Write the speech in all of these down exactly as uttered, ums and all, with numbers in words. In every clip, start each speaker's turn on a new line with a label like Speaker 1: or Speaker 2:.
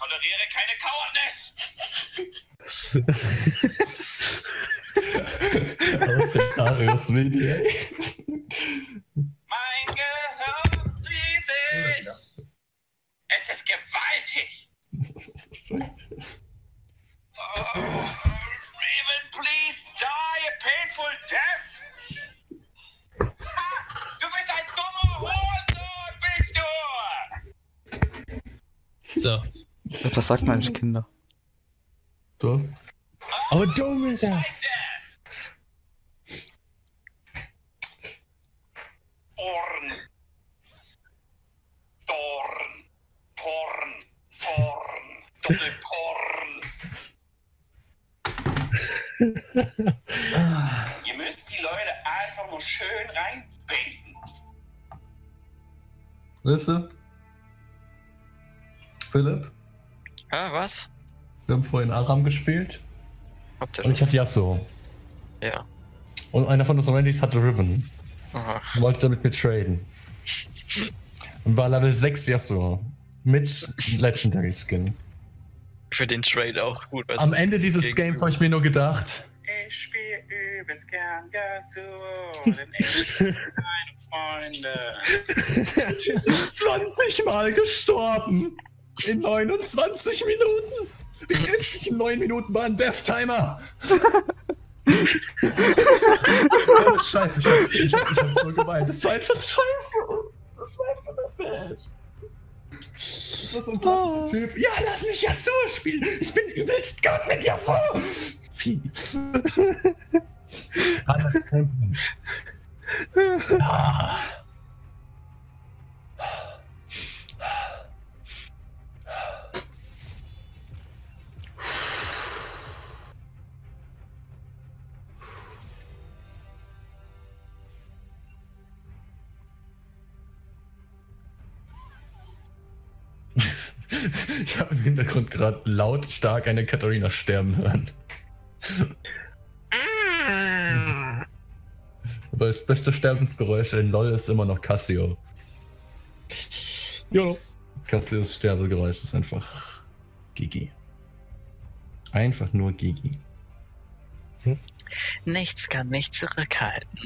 Speaker 1: toleriere keine Cowardice.
Speaker 2: Aus der Karius Media.
Speaker 1: Mein Gehirn ist riesig. Es ist gewaltig. Oh, Raven, please die a painful death. Ha, du bist ein dummer Hurensohn, bist du.
Speaker 3: So.
Speaker 4: Das sagt man nicht Kinder.
Speaker 2: So.
Speaker 3: Aber dumm ist er.
Speaker 1: Scheiße. Orn. Dorn. Porn. Zorn. Doppelporn. Ihr müsst die Leute einfach nur schön reinbinden.
Speaker 2: Weißt du? Philipp?
Speaker 5: Ja, was?
Speaker 2: Wir haben vorhin Aram gespielt.
Speaker 5: Habt ihr
Speaker 2: Und ich
Speaker 5: das?
Speaker 2: hatte Yasuo.
Speaker 5: Ja.
Speaker 2: Und einer von unseren Randys hatte Riven.
Speaker 5: Aha.
Speaker 2: Und wollte damit mir traden. Und war Level sechs Yasuo. Mit Legendary Skin.
Speaker 5: Für den Trade auch gut. weil es
Speaker 2: Am Ende dieses
Speaker 5: gegen-
Speaker 2: Games habe ich mir nur gedacht,
Speaker 1: Ich spiel übelst gern Yasuo, denn ich bin meine Freunde.
Speaker 2: zwanzig Mal gestorben. In neunundzwanzig Minuten. Die restlichen neun Minuten waren Death Timer. Oh, Scheiße, ich hab, ich, hab, ich hab so gemeint. Das war einfach scheiße. Das war einfach nur bad. Das ist so ein oh. Typ. Ja, lass mich Yasuo spielen. Ich bin übelst gut mit Yasuo. Fies. Alles kämpfen. Ah. Ich habe im Hintergrund gerade lautstark eine Katharina sterben hören. Aber das beste Sterbensgeräusch in LoL ist immer noch Cassio.
Speaker 3: Jo.
Speaker 2: Cassios Sterbegeräusch ist einfach Gigi. Einfach nur Gigi.
Speaker 5: Nichts kann mich zurückhalten.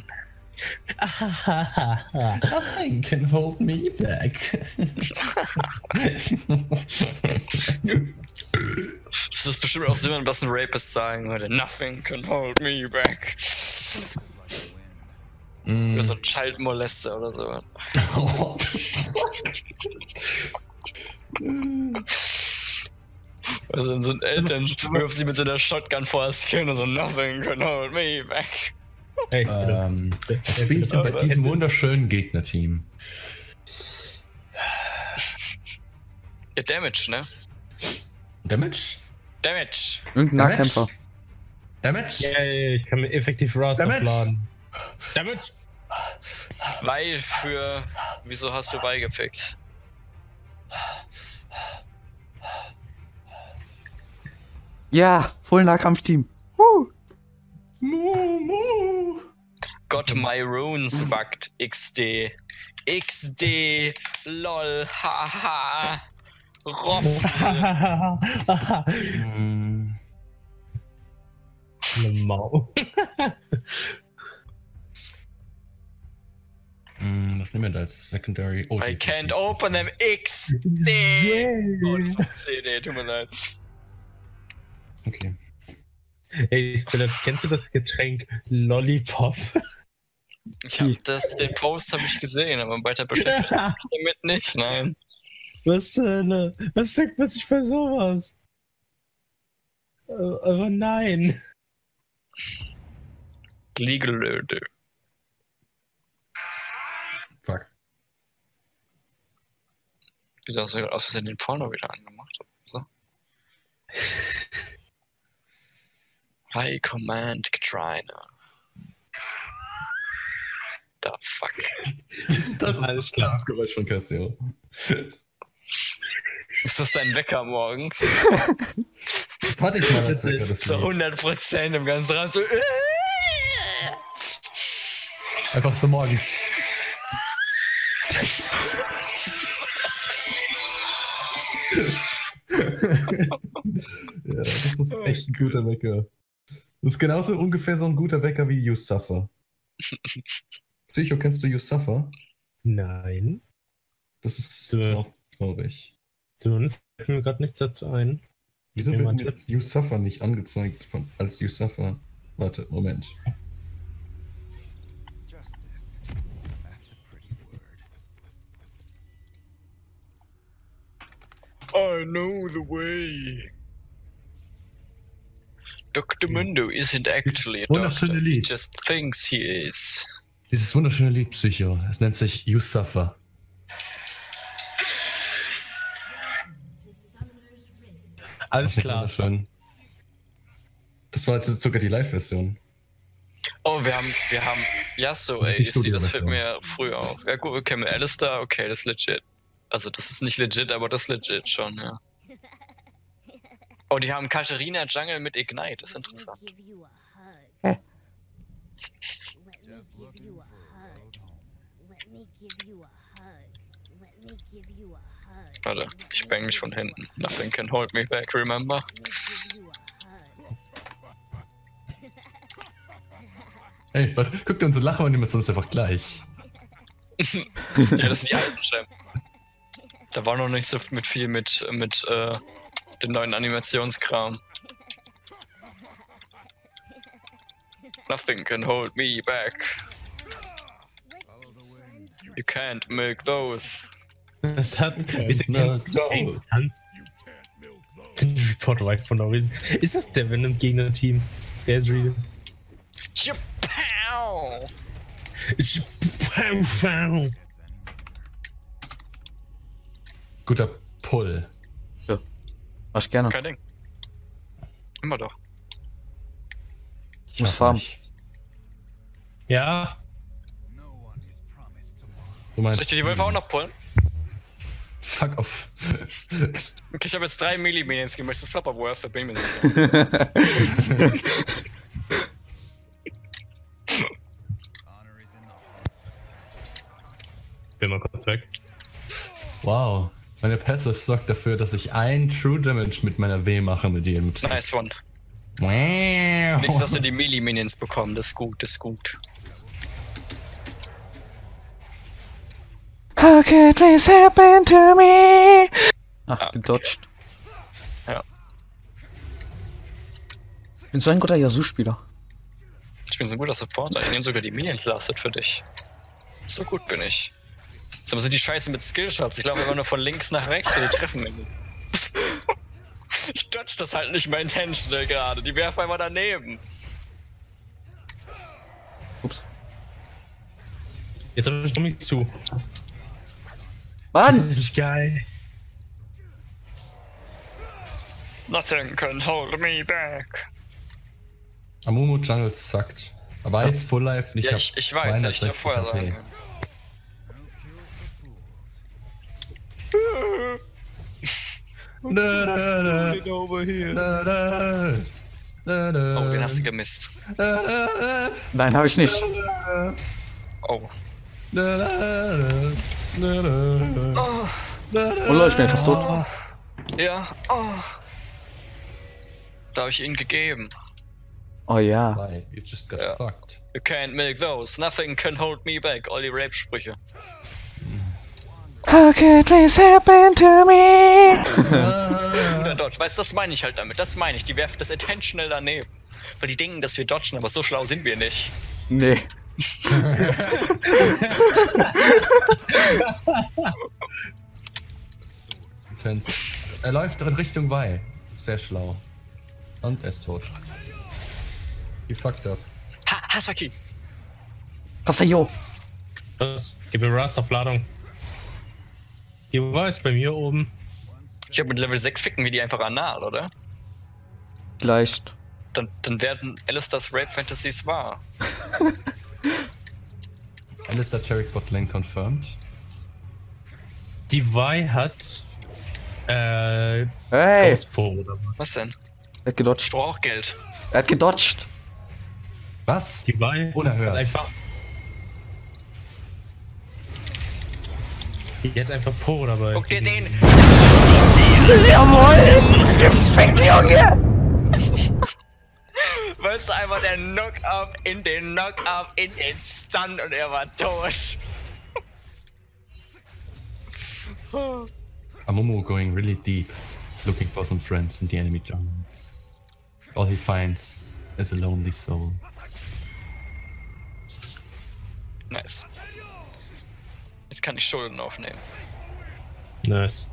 Speaker 2: I can hold me back.
Speaker 5: Das ist bestimmt auch so, was ein Rapist sagen würde. Nothing can hold me back.
Speaker 2: Mm.
Speaker 5: Oder so ein Child Molester oder so.
Speaker 2: Oh.
Speaker 5: Also so ein Eltern wirft sie mit so einer Shotgun vor das Kind und so Nothing can hold me back.
Speaker 3: Ey,
Speaker 2: ähm, was spiele ich denn bei diesem wunderschönen Gegnerteam?
Speaker 5: Ja, Damage, ne?
Speaker 2: Damage?
Speaker 5: Damage!
Speaker 4: Irgendein
Speaker 2: Damage?
Speaker 4: Nahkämpfer.
Speaker 2: Damage?
Speaker 3: ja, ja, ich kann mir effektiv Rust
Speaker 2: Damage.
Speaker 3: aufladen. Damit!
Speaker 5: Weil für... Wieso hast du Weil gepickt?
Speaker 4: Ja, voll Nahkampfteam. Huh.
Speaker 2: Mu, mu.
Speaker 5: Got my runes bugged. X D. X D. Lol. Haha. Roffel.
Speaker 2: Mm.
Speaker 3: Eine Mau.
Speaker 2: Mm, was nehmen wir da als Secondary? Oh,
Speaker 5: I
Speaker 2: die-
Speaker 5: can't open them. X D. Oh, das war C D, tut mir leid.
Speaker 2: Okay.
Speaker 3: Ey, Philipp, kennst du das Getränk Lollipop?
Speaker 5: Ich hab das, den Post habe ich gesehen, aber weiter beschäftigt mich damit nicht, nein.
Speaker 3: Was denn? Was sagt man sich bei sowas? Äh, Aber nein.
Speaker 5: Legal Löde.
Speaker 2: Fuck.
Speaker 5: Wieso hast du aus Versehen den Porno wieder angemacht? So. High Command Katrina. The fuck.
Speaker 2: Das ist
Speaker 3: Alles
Speaker 2: das
Speaker 3: klar.
Speaker 2: Das Geräusch von Cassio.
Speaker 5: Ist das dein Wecker morgens?
Speaker 2: Das hatte ich mal als Wecker, das
Speaker 5: So
Speaker 2: Lied.
Speaker 5: hundert Prozent im ganzen Raum so.
Speaker 2: Einfach so morgens. Ja, das ist echt ein guter Wecker. Das ist genauso ungefähr so ein guter Wecker wie You Suffer. Psycho, kennst du You Suffer?
Speaker 3: Nein.
Speaker 2: Das ist
Speaker 3: So.
Speaker 2: trau- traurig.
Speaker 3: Zumindest fällt mir gerade nichts dazu ein.
Speaker 2: Wieso
Speaker 3: Gib mir
Speaker 2: wird
Speaker 3: mal
Speaker 2: mir
Speaker 3: Tipps.
Speaker 2: You Suffer nicht angezeigt von, als You Suffer? Warte, Moment.
Speaker 6: Justice. That's a pretty word.
Speaker 5: I know the way. Doktor Mundo isn't actually a
Speaker 2: Wunderschöne
Speaker 5: doctor. He
Speaker 2: Lied.
Speaker 5: just thinks he is.
Speaker 2: Dieses wunderschöne Lied Psycho. Es nennt sich You Suffer.
Speaker 3: Alles
Speaker 2: Das ist
Speaker 3: klar.
Speaker 2: wunderschön. Das war jetzt sogar die Live-Version.
Speaker 5: Oh, wir haben, wir haben Yasuo,
Speaker 2: Die
Speaker 5: ey, ich sehe, das fällt
Speaker 2: Studioversion.
Speaker 5: mir früh auf. Ja gut, okay, mit Alistair, okay, das ist legit. Also das ist nicht legit, aber das ist legit schon, ja. Oh, die haben Katarina Jungle mit Ignite, das ist interessant.
Speaker 4: Hä?
Speaker 5: Warte, ich bang mich von hinten. Nothing can hold me back, remember?
Speaker 2: Ey, warte, guck dir unsere Lachanimationen ist einfach gleich.
Speaker 5: Ja, das sind die alten Schemen. Da war noch nicht so mit viel mit, mit äh, dem neuen Animationskram. Nothing can hold me back. You can't milk those.
Speaker 3: Das hat. Wieso kennst du Kane's Hand? Den Report right von no reason. Ist das der Venom Gegner-Team? Der ist real.
Speaker 5: Pow!
Speaker 3: Ich- Pow, pow.
Speaker 2: Guter Pull.
Speaker 4: Mach ich gerne.
Speaker 5: Kein Ding. Immer doch.
Speaker 2: Ich
Speaker 4: muss
Speaker 2: hasse
Speaker 4: farmen.
Speaker 2: dich.
Speaker 3: Ja.
Speaker 6: No one is promised tomorrow.
Speaker 2: Du
Speaker 5: Soll
Speaker 2: meinst,
Speaker 5: ich dir die Wölfe auch noch pullen?
Speaker 2: Fuck off.
Speaker 5: Okay, ich habe jetzt drei Milli-Minions gemischt, das war aber worth it, bin ich mir sicher.
Speaker 6: Honor is enough.
Speaker 3: Bin mal kurz weg.
Speaker 2: Wow. Meine Passive sorgt dafür, dass ich ein True Damage mit meiner W mache mit jedem Tag.
Speaker 5: Nice one.
Speaker 2: Wow.
Speaker 5: Nichts, dass wir die Milli-Minions bekommen, das ist gut, das ist gut.
Speaker 4: How could this happen to me? Ach,
Speaker 5: Ah,
Speaker 4: gedodged.
Speaker 5: Ja.
Speaker 4: Ich bin so ein guter Yasuo-Spieler.
Speaker 5: Ich bin so ein guter Supporter, ich nehme sogar die Minions lastet für dich. So gut bin ich. Sag mal, sind die Scheiße mit Skillshots? Ich laufe immer nur von links nach rechts und die treffen mich nicht. Ich dodge das halt nicht mehr intentional gerade, die werfen einfach daneben.
Speaker 4: Ups.
Speaker 3: Jetzt hab ich noch nicht zu.
Speaker 4: Mann!
Speaker 3: Das ist geil.
Speaker 5: Nothing can hold me back.
Speaker 2: Amumu Jungle suckt. Aber er ist Full Life und ich
Speaker 5: Ja,
Speaker 2: hab
Speaker 5: ich, ich weiß, hätte ich dir
Speaker 2: zweihundertsechzig
Speaker 5: vorher
Speaker 2: H P.
Speaker 5: sagen können.
Speaker 2: Da, da, da. Da, da. Da, da.
Speaker 5: Oh, den hast du gemisst.
Speaker 2: Da, da, da.
Speaker 4: Nein, habe ich nicht.
Speaker 5: Oh.
Speaker 2: Da, da, da. Da, da.
Speaker 5: Oh,
Speaker 2: Da, da.
Speaker 4: Oh Leute, ich bin fast tot.
Speaker 5: ja, oh. Da habe ich ihn gegeben.
Speaker 4: Oh ja.
Speaker 2: Bye, you just got
Speaker 5: Ja.
Speaker 2: fucked.
Speaker 5: You can't milk those. Nothing can hold me back. All die Rape-Sprüche.
Speaker 4: How could this happen to me?
Speaker 5: Guter Dodge. Weißt du, das meine ich halt damit. Das meine ich. Die werfen das intentional daneben. Weil die denken, dass wir dodgen, aber so schlau sind wir nicht.
Speaker 4: Nee.
Speaker 2: Intense. Er läuft in Richtung Y. Sehr schlau. Und er ist tot. You fucked up.
Speaker 5: Ha, Hasaki.
Speaker 4: Pasayo.
Speaker 3: Was? Gib mir Rust auf Ladung. Die war ist bei mir oben.
Speaker 5: Ich habe mit Level sechs ficken wir die einfach anal, oder?
Speaker 4: Vielleicht.
Speaker 5: Dann, dann werden Alistairs Rape Fantasies wahr.
Speaker 2: Alistair Cherrick Bot Lane confirmed.
Speaker 3: Die Y hat. Äh.
Speaker 4: Hey!
Speaker 3: Ghostpo oder was?
Speaker 5: Was denn?
Speaker 4: Er hat gedodged.
Speaker 5: Ich brauche auch Geld.
Speaker 4: Er hat gedodged.
Speaker 2: Was?
Speaker 3: Die Y
Speaker 2: Unerhört.
Speaker 3: hat einfach. Die hat einfach Po dabei.
Speaker 5: Guck dir den.
Speaker 4: Jawohl! Gefickt, Junge!
Speaker 5: Weißt du, einfach der Knock-Up in den Knock-Up in den Stun und er war tot.
Speaker 2: Amumu going really deep, looking for some friends in the enemy jungle. All he finds is a lonely soul.
Speaker 5: Nice. Jetzt kann ich Schulden aufnehmen.
Speaker 3: Nice.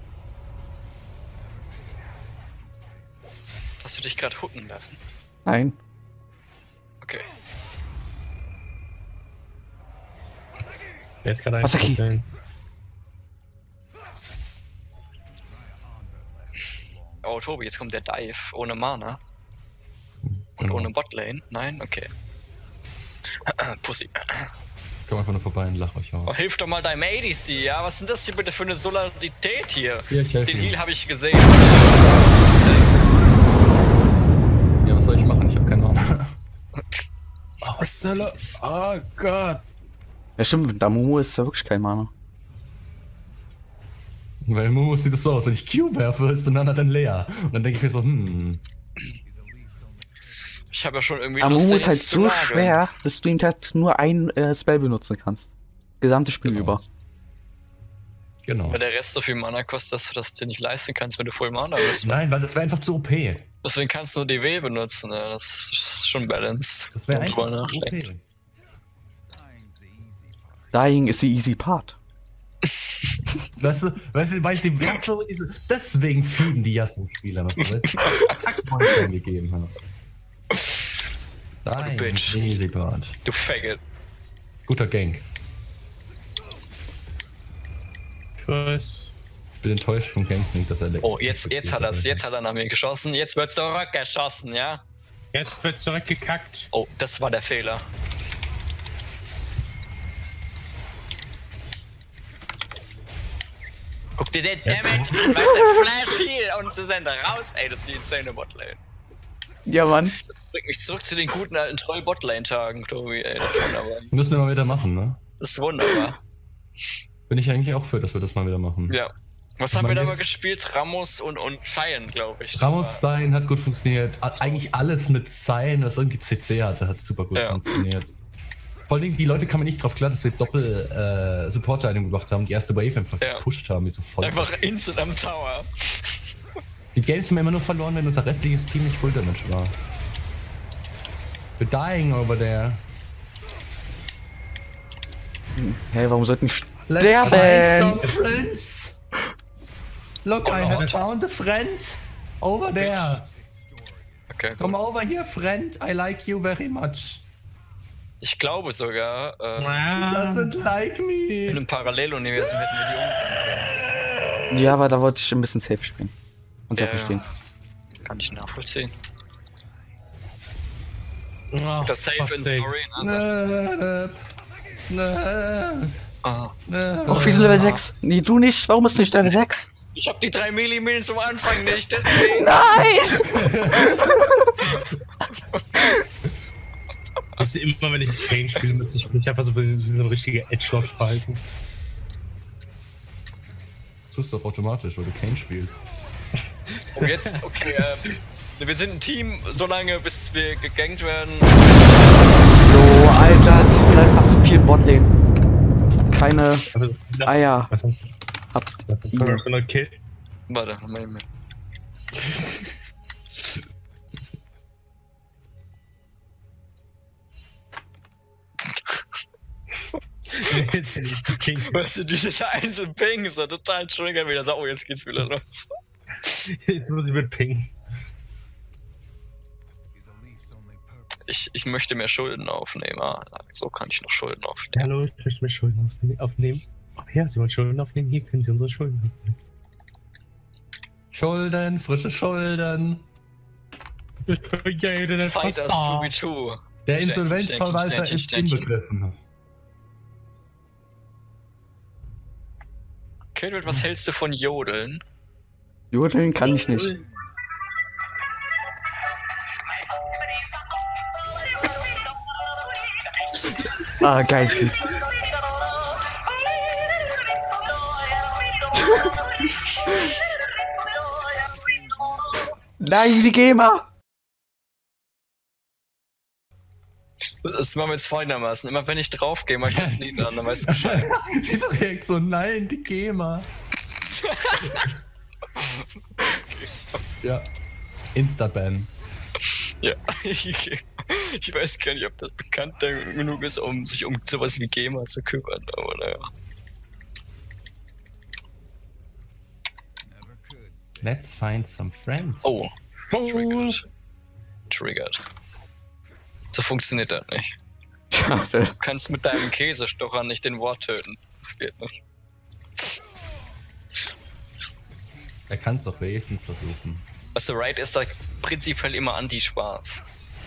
Speaker 5: Hast du dich gerade hooken lassen?
Speaker 4: Nein.
Speaker 5: Okay.
Speaker 3: Der ist gerade
Speaker 4: Masaki.
Speaker 3: ein.
Speaker 5: Oh, Tobi, jetzt kommt der Dive ohne Mana. Und
Speaker 2: Genau.
Speaker 5: ohne Botlane? Nein? Okay. Pussy.
Speaker 2: Komm einfach nur vorbei und lach euch
Speaker 5: Oh,
Speaker 2: aus.
Speaker 5: hilf doch mal deinem A D C, ja? Was sind das hier bitte für eine Solarität hier?
Speaker 2: Hier, ich helfe
Speaker 5: Den
Speaker 2: ihm.
Speaker 5: Heal habe ich gesehen.
Speaker 2: Ja, was soll ich machen? Ich hab keinen Mana.
Speaker 3: Oh, was soll er? Oh Gott.
Speaker 4: Ja stimmt, mit Amumu ist ja wirklich kein Mana.
Speaker 2: Weil Mumu sieht es so aus, wenn ich Q werfe, ist und dann hat er leer. Und dann denke ich mir so, hm.
Speaker 5: Ich habe ja schon irgendwie Lust,
Speaker 4: Amumu
Speaker 5: den
Speaker 4: ist halt
Speaker 5: jetzt zu
Speaker 4: so
Speaker 5: nageln.
Speaker 4: schwer, dass du ihn halt nur ein äh, Spell benutzen kannst. Gesamtes Spiel
Speaker 2: Genau.
Speaker 4: über.
Speaker 2: Genau.
Speaker 5: Weil der Rest so viel Mana kostet, dass du das dir nicht leisten kannst, wenn du Full Mana bist.
Speaker 2: Nein, weil das wäre einfach zu O P.
Speaker 5: Deswegen kannst du nur D W benutzen, ja. Das ist schon balanced.
Speaker 2: Das wäre
Speaker 5: Und
Speaker 2: einfach
Speaker 5: drüber
Speaker 2: zu O
Speaker 5: nachdenkt.
Speaker 2: P.
Speaker 4: Dying ist die easy part.
Speaker 2: Weißt du, weißt du, weil sie Yasuo diese. Deswegen feeden die Yasuo-Spieler noch. Weißt du, Kackmonster gegeben haben. Nein,
Speaker 5: Bitch.
Speaker 2: easy part.
Speaker 5: Du Faggot.
Speaker 2: Guter Gank.
Speaker 3: Ich weiß.
Speaker 2: Ich bin enttäuscht vom Gank nicht, dass er leckt.
Speaker 5: Oh, jetzt, jetzt hat er's, jetzt hat er nach mir geschossen, jetzt wird zurückgeschossen, ja?
Speaker 3: Jetzt wird zurückgekackt.
Speaker 5: Oh, das war der Fehler. Guck dir den Damage an, weißt du, Flash Heal und sie sind raus, ey, das ist die insane Botlane.
Speaker 4: Ja, Mann.
Speaker 5: Das bringt mich zurück zu den guten alten Troll-Botlane-Tagen, Tobi, ey, das ist wunderbar.
Speaker 2: Müssen wir mal wieder machen, ne?
Speaker 5: Das ist wunderbar.
Speaker 2: Bin ich eigentlich auch für, dass wir das mal wieder machen.
Speaker 5: Ja. Was
Speaker 2: Ich
Speaker 5: haben wir
Speaker 2: mein,
Speaker 5: da mal
Speaker 2: jetzt-
Speaker 5: gespielt? Ramos und, und Cyan, glaube ich. Das
Speaker 2: Ramos
Speaker 5: war-
Speaker 2: sein hat gut funktioniert. A- Eigentlich alles mit sein, was irgendwie C C hatte, hat super gut
Speaker 5: Ja.
Speaker 2: funktioniert. Vor allem die Leute kamen nicht drauf klar, dass wir doppel äh, Support-Item gemacht haben, die erste Wave einfach
Speaker 5: Ja.
Speaker 2: gepusht haben, wie so voll.
Speaker 5: Einfach instant am Tower.
Speaker 2: Die Games haben wir immer nur verloren, wenn unser restliches Team nicht Full Damage war. We're dying over there.
Speaker 4: Hey, warum sollten ich
Speaker 2: Let's
Speaker 4: sterben?
Speaker 2: find some friends. Look,
Speaker 5: Oh,
Speaker 2: I
Speaker 5: no.
Speaker 2: have found a friend over there.
Speaker 5: Okay, gut.
Speaker 2: Come over here, friend. I like you very much.
Speaker 5: Ich glaube sogar, äh,
Speaker 3: Ah.
Speaker 2: Doesn't like
Speaker 5: in
Speaker 2: me.
Speaker 5: einem Paralleluniversum hätten wir die
Speaker 4: Ja, aber da wollte ich ein bisschen safe spielen. Und sehr
Speaker 5: Ja,
Speaker 4: verstehen.
Speaker 5: um. Kann ich nachvollziehen.
Speaker 3: Oh,
Speaker 5: Das Safe
Speaker 3: fuck's
Speaker 5: in
Speaker 3: sake.
Speaker 5: Story, also.
Speaker 2: Nö, nö,
Speaker 5: Ah.
Speaker 2: nö.
Speaker 4: Och, wir sind Level sechs. Nee, du nicht. Warum bist du nicht Level sechs?
Speaker 5: Ich hab die drei Millimeter zum Anfang nicht, deswegen.
Speaker 4: Nein!
Speaker 3: Weißt du, immer wenn ich Kane spiele, müsste ich mich einfach so wie so ein richtiger Edgelord verhalten.
Speaker 2: Das tust du doch automatisch, weil du Kane spielst.
Speaker 5: Oh, jetzt, okay, ähm, wir sind ein Team, solange bis wir gegankt werden.
Speaker 4: Jo, Alter, das ist einfach so viel Botlane. Keine
Speaker 3: Also,
Speaker 4: Eier.
Speaker 3: Was haben
Speaker 4: Habt
Speaker 3: wir
Speaker 4: ihr.
Speaker 3: für eine Kill?
Speaker 5: Warte, Moment mal. Weißt du, dieses einzelne Ping ist ja total triggern wieder. So, oh, jetzt geht's wieder los.
Speaker 3: Jetzt muss ich mit Ping.
Speaker 5: Ich, ich möchte mehr Schulden aufnehmen. Ah, so kann ich noch Schulden aufnehmen.
Speaker 3: Hallo, ich möchte mir Schulden aufne- aufnehmen. Oh ja, Sie wollen Schulden aufnehmen? Hier können Sie unsere Schulden aufnehmen.
Speaker 2: Schulden, frische Schulden.
Speaker 3: Das ist für jeden etwas
Speaker 5: Fighters
Speaker 3: da.
Speaker 5: Ruby zwei.
Speaker 2: Der
Speaker 5: Ständchen,
Speaker 2: Insolvenzverwalter
Speaker 5: Ständchen,
Speaker 2: ist
Speaker 5: Ständchen.
Speaker 2: inbegriffen.
Speaker 5: Kate, was hältst du von Jodeln?
Speaker 4: Jodeln kann ich nicht. Ah, geil. Nein, die GEMA!
Speaker 5: Das machen wir jetzt folgendermaßen. Immer wenn ich draufgehe, mach ich das Lied an, dann weißt du Bescheid.
Speaker 2: Diese Reaktion, nein, die GEMA. Ja. Insta-Ban.
Speaker 5: Ja. Ich weiß gar nicht, ob das bekannt genug ist, um sich um sowas wie GEMA zu kümmern, aber naja.
Speaker 6: Never could.
Speaker 2: Let's find some friends.
Speaker 5: Oh. Triggered. Triggered. So funktioniert das nicht.
Speaker 4: Schade.
Speaker 5: Du kannst mit deinem Käsestocher nicht den Ward töten. Das geht nicht.
Speaker 2: Er kann es doch wenigstens versuchen.
Speaker 5: Also Raid ist da prinzipiell immer Anti-Spaß.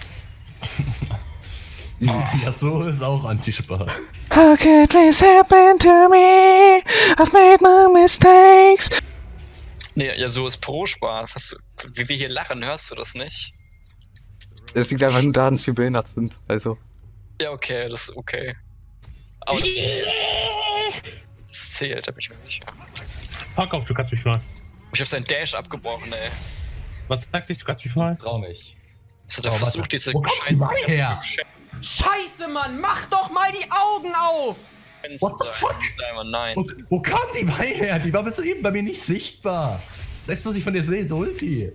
Speaker 2: Ja, so ist auch Anti-Spaß.
Speaker 4: How could this happen to me? I've made my mistakes.
Speaker 5: Nee, ja, so ist Pro-Spaß. Hast du, wie wir hier lachen, hörst du das nicht?
Speaker 4: Es liegt einfach nur daran, dass wir behindert sind. Also.
Speaker 5: Ja, okay, das ist okay. Aber das zählt. Das zählt, da bin ich mir sicher.
Speaker 3: Fuck auf, du kannst mich mal.
Speaker 5: Ich hab seinen Dash abgebrochen, ey.
Speaker 3: Was sagt dich, du kannst mich mal?
Speaker 2: Trau mich.
Speaker 5: Was hat er
Speaker 2: Oh,
Speaker 5: versucht,
Speaker 2: warte.
Speaker 5: diese
Speaker 2: Wo kommt die Mai her?
Speaker 7: Scheiße, Mann, mach doch mal die Augen auf!
Speaker 2: What the fuck?
Speaker 5: Nein.
Speaker 2: Wo, wo kam die Mai her? Die war bis eben bei mir nicht sichtbar. Das heißt, was ich von dir sehe, ist Ulti.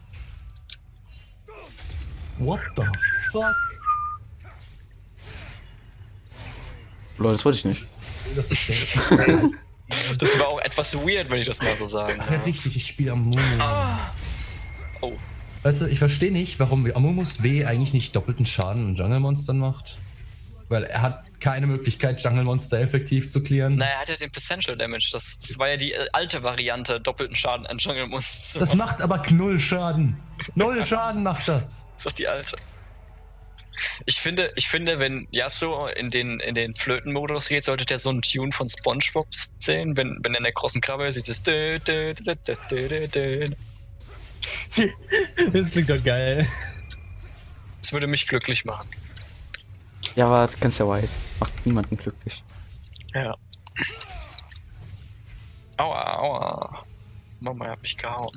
Speaker 2: What the fuck?
Speaker 4: Leute, das wollte ich nicht.
Speaker 2: Das ist der-
Speaker 5: Das war auch etwas weird, wenn ich das mal so sagen
Speaker 2: Ach ja,
Speaker 5: darf.
Speaker 2: richtig, ich spiele Amumu.
Speaker 5: Oh.
Speaker 2: Weißt du, ich verstehe nicht, warum Amumus W eigentlich nicht doppelten Schaden in Jungle-Monstern macht. Weil er hat keine Möglichkeit, Jungle-Monster effektiv zu clearen.
Speaker 5: Naja, er hat ja den Potential Damage. Das, das war ja die äh, alte Variante, doppelten Schaden an Jungle Monster zu
Speaker 2: Das
Speaker 5: machen.
Speaker 2: macht aber null Schaden. Null Schaden macht das.
Speaker 5: Das ist doch die alte. Ich finde, ich finde, wenn Yasuo in den, in den Flöten-Modus geht, sollte der so einen Tune von SpongeBob zählen, wenn, wenn er in der großen Krabbe ist, dieses dö, dö, dö, dö, dö, dö, dö.
Speaker 3: Das klingt doch geil.
Speaker 5: Das würde mich glücklich machen.
Speaker 4: Ja, aber du kennst ja White. Macht niemanden glücklich.
Speaker 5: Ja. Aua, aua. Mama hat mich gehauen.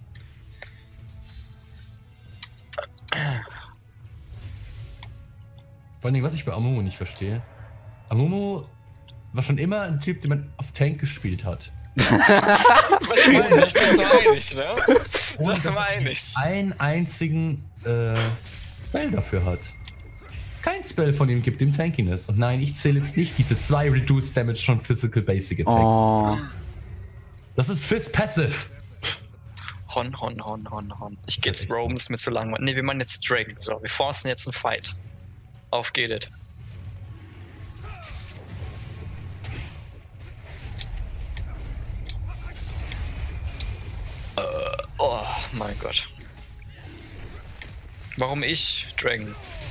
Speaker 2: Vor allem, was ich bei Amumu nicht verstehe. Amumu war schon immer ein Typ, den man auf Tank gespielt hat.
Speaker 5: Was meine ich? Das meine ich, ne?
Speaker 2: Und
Speaker 5: Das
Speaker 2: dass er
Speaker 5: meine ich.
Speaker 2: einen einzigen äh, Spell dafür hat. Kein Spell von ihm gibt ihm Tankiness. Und nein, ich zähle jetzt nicht diese zwei Reduced Damage von Physical Basic Attacks.
Speaker 4: Oh.
Speaker 2: Das ist Fizz Passive.
Speaker 5: Hon, hon, hon, hon, hon. Ich geh
Speaker 2: Das ist
Speaker 5: jetzt
Speaker 2: echt
Speaker 5: Roam, das ist mir zu lang. Ne, wir machen jetzt Dragon. So, wir forcen jetzt einen Fight. Auf geht it. Äh, oh mein Gott. Warum ich, Dragon?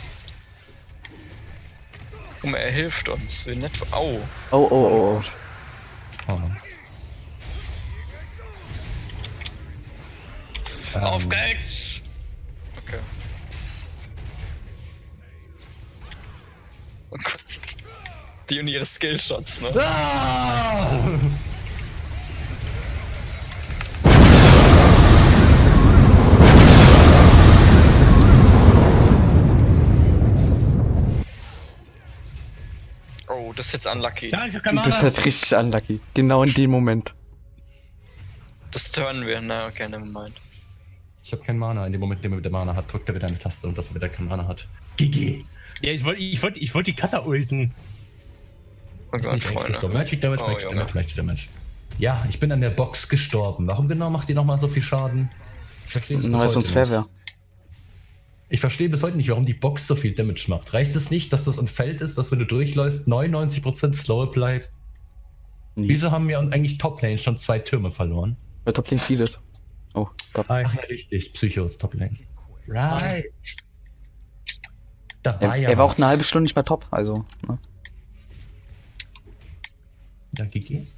Speaker 5: Guck mal, er hilft uns. Wie nett. Au.
Speaker 4: Oh, oh, oh, oh.
Speaker 2: Oh.
Speaker 5: Auf
Speaker 2: Ähm,
Speaker 5: geht's! Okay. Oh Gott. Die und ihre Skillshots, ne?
Speaker 2: Ah!
Speaker 5: Oh, das ist jetzt unlucky.
Speaker 3: Ja, ich hab keine
Speaker 4: Das ist
Speaker 3: Ahnung.
Speaker 4: halt richtig unlucky. Genau in dem Moment.
Speaker 5: Das turnen wir. Na, okay, nevermind.
Speaker 2: Ich habe kein Mana. In dem Moment, in dem er wieder Mana hat, drückt er wieder eine Taste und dass er wieder kein Mana hat. G G.
Speaker 3: Ja, ich wollte ich wollt, ich wollt die Cutter ulten.
Speaker 5: Oh Gott,
Speaker 2: Nicht
Speaker 5: Freunde.
Speaker 2: gestorben. Magic Damage,
Speaker 5: Oh,
Speaker 2: Magic
Speaker 5: Junge.
Speaker 2: Damage, Magic Damage. Ja, ich bin an der Box gestorben. Warum genau macht die nochmal so viel Schaden? Ich verstehe
Speaker 4: Nur weil es sonst fair wäre.
Speaker 2: Ich verstehe bis heute nicht, warum die Box so viel Damage macht. Reicht es nicht, dass das ein Feld ist, dass wenn du durchläufst, neunundneunzig Prozent Slow bleibt?
Speaker 4: Nee.
Speaker 2: Wieso haben wir eigentlich Toplane schon zwei Türme verloren?
Speaker 4: Weil Toplane feedet. Oh Gott.
Speaker 3: Hi.
Speaker 2: Ach ja, richtig. Psychos Toplane. Right. Da war
Speaker 4: Er,
Speaker 2: ja
Speaker 4: er war auch
Speaker 2: was.
Speaker 4: eine halbe Stunde nicht mehr top, also. Ne?
Speaker 2: Ja, G G.